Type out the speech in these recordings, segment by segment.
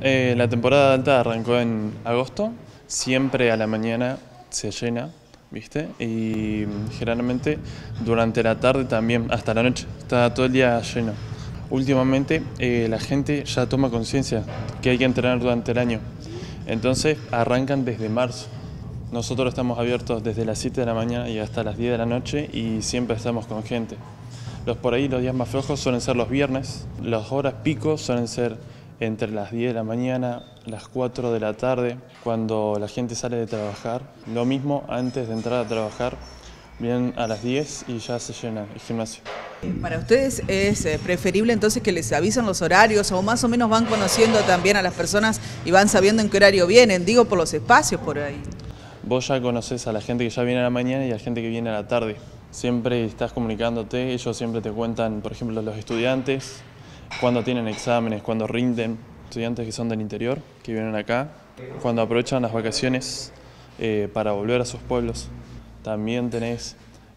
La temporada alta arrancó en agosto, siempre a la mañana se llena, ¿viste? Y generalmente durante la tarde también, hasta la noche, está todo el día lleno. Últimamente la gente ya toma conciencia que hay que entrenar durante el año, entonces arrancan desde marzo. Nosotros estamos abiertos desde las 7 de la mañana y hasta las 10 de la noche y siempre estamos con gente. Los días más flojos suelen ser los viernes, las horas pico suelen ser entre las 10 de la mañana, las 4 de la tarde, cuando la gente sale de trabajar. Lo mismo antes de entrar a trabajar, vienen a las 10 y ya se llena el gimnasio. ¿Para ustedes es preferible entonces que les avisen los horarios o más o menos van conociendo también a las personas y van sabiendo en qué horario vienen? Digo, por los espacios por ahí. Vos ya conoces a la gente que ya viene a la mañana y a la gente que viene a la tarde. Siempre estás comunicándote, ellos siempre te cuentan, por ejemplo, los estudiantes, cuando tienen exámenes, cuando rinden, estudiantes que son del interior, que vienen acá, cuando aprovechan las vacaciones para volver a sus pueblos. También tenés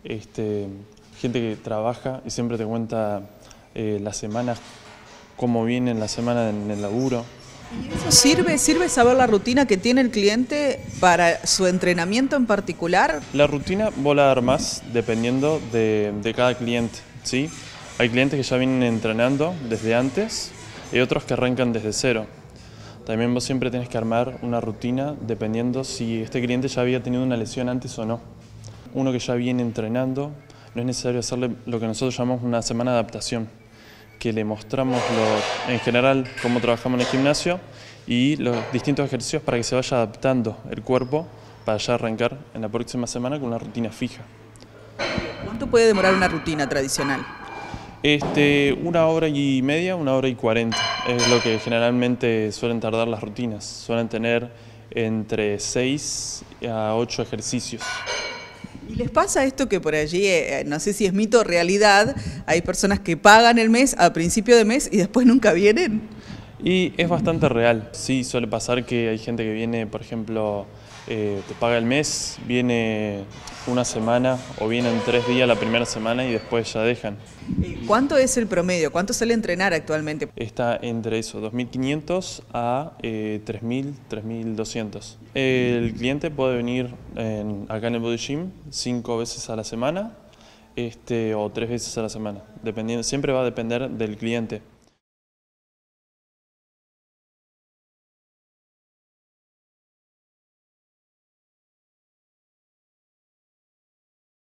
gente que trabaja y siempre te cuenta las semanas, cómo viene la semana en el laburo. ¿Y eso sirve saber la rutina que tiene el cliente para su entrenamiento en particular? La rutina vos la armás dependiendo de cada cliente, ¿sí? Hay clientes que ya vienen entrenando desde antes y otros que arrancan desde cero. También vos siempre tenés que armar una rutina dependiendo si este cliente ya había tenido una lesión antes o no. Uno que ya viene entrenando, no es necesario hacerle lo que nosotros llamamos una semana de adaptación, que le mostramos en general cómo trabajamos en el gimnasio y los distintos ejercicios para que se vaya adaptando el cuerpo para ya arrancar en la próxima semana con una rutina fija. ¿Cuánto puede demorar una rutina tradicional? 1 hora y media, 1 hora y 40 es lo que generalmente suelen tardar las rutinas. Suelen tener entre 6 a 8 ejercicios. ¿Y les pasa esto que por allí, no sé si es mito o realidad, hay personas que pagan el mes a principio de mes y después nunca vienen? Y es bastante real. Sí, suele pasar que hay gente que viene, por ejemplo, te paga el mes, viene una semana o vienen 3 días la primera semana y después ya dejan. ¿Cuánto es el promedio? ¿Cuánto sale entrenar actualmente? Está entre eso, 2.500 a 3.000, 3.200. El cliente puede venir acá en el Body Gym 5 veces a la semana o 3 veces a la semana. Siempre va a depender del cliente.